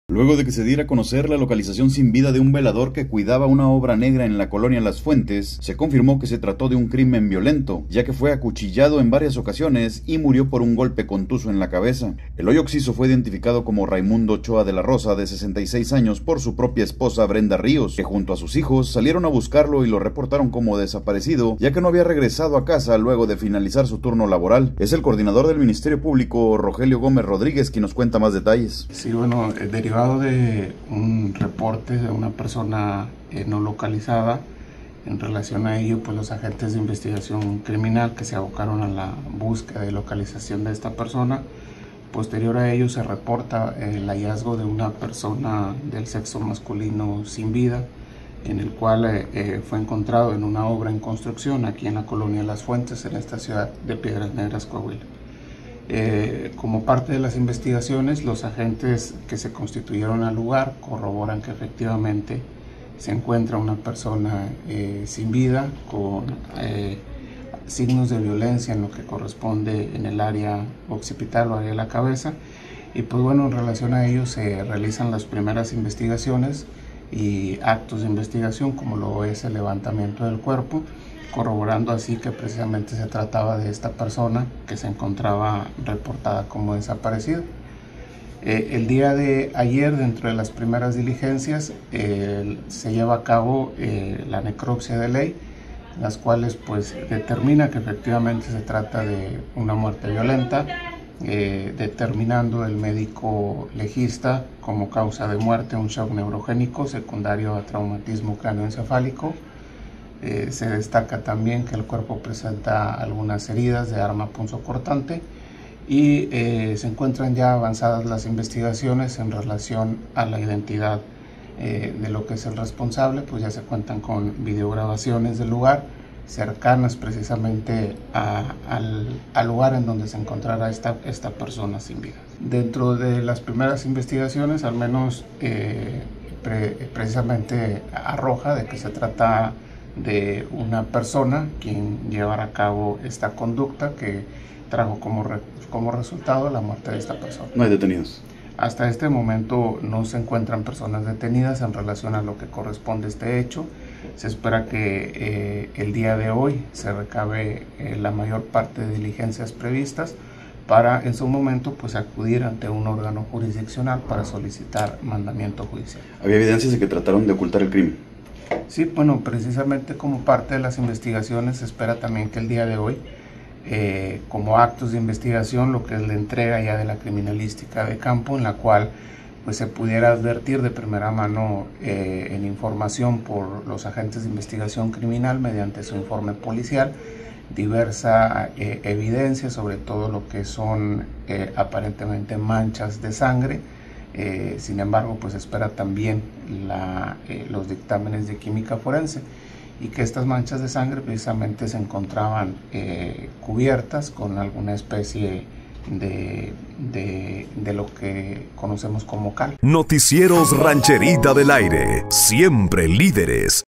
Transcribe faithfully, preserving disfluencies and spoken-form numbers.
Luego de que se diera a conocer la localización sin vida de un velador que cuidaba una obra negra en la colonia Las Fuentes, se confirmó que se trató de un crimen violento, ya que fue acuchillado en varias ocasiones y murió por un golpe contuso en la cabeza. El hoy occiso fue identificado como Raimundo Ochoa de la Rosa, de sesenta y seis años, por su propia esposa Brenda Ríos, que junto a sus hijos salieron a buscarlo y lo reportaron como desaparecido, ya que no había regresado a casa luego de finalizar su turno laboral. Es el coordinador del Ministerio Público, Rogelio Gómez Rodríguez, quien nos cuenta más detalles. Sí, bueno, derivado de un reporte de una persona eh, no localizada. En relación a ello, pues los agentes de investigación criminal que se abocaron a la búsqueda y localización de esta persona. Posterior a ello se reporta el hallazgo de una persona del sexo masculino sin vida, en el cual eh, eh, fue encontrado en una obra en construcción aquí en la colonia Las Fuentes, en esta ciudad de Piedras Negras, Coahuila. Eh, como parte de las investigaciones, los agentes que se constituyeron al lugar corroboran que efectivamente se encuentra una persona eh, sin vida con eh, signos de violencia en lo que corresponde en el área occipital o área de la cabeza. Y pues bueno, en relación a ello se realizan las primeras investigaciones y actos de investigación, como lo es el levantamiento del cuerpo, corroborando así que precisamente se trataba de esta persona que se encontraba reportada como desaparecida. Eh, el día de ayer, dentro de las primeras diligencias, eh, se lleva a cabo eh, la necropsia de ley, las cuales pues determina que efectivamente se trata de una muerte violenta, eh, determinando el médico legista como causa de muerte un shock neurogénico secundario a traumatismo cráneoencefálico. Eh, se destaca también que el cuerpo presenta algunas heridas de arma punzocortante y eh, se encuentran ya avanzadas las investigaciones en relación a la identidad eh, de lo que es el responsable. Pues ya se cuentan con videograbaciones del lugar cercanas precisamente a, al, al lugar en donde se encontrará esta, esta persona sin vida. Dentro de las primeras investigaciones, al menos eh, pre, precisamente arroja de que se trata de una persona quien llevará a cabo esta conducta que trajo como, re, como resultado la muerte de esta persona. No hay detenidos. Hasta este momento no se encuentran personas detenidas en relación a lo que corresponde a este hecho. Se espera que eh, el día de hoy se recabe eh, la mayor parte de diligencias previstas para en su momento pues acudir ante un órgano jurisdiccional para solicitar mandamiento judicial. ¿Había evidencias de que trataron de ocultar el crimen? Sí, bueno, precisamente como parte de las investigaciones se espera también que el día de hoy, eh, como actos de investigación, lo que es la entrega ya de la criminalística de campo, en la cual pues se pudiera advertir de primera mano eh, en información por los agentes de investigación criminal mediante su informe policial, diversa eh, evidencia sobre todo lo que son eh, aparentemente manchas de sangre. Eh, sin embargo, pues espera también la, eh, los dictámenes de química forense y que estas manchas de sangre precisamente se encontraban eh, cubiertas con alguna especie de, de, de lo que conocemos como cal. Noticieros Rancherita del Aire, siempre líderes.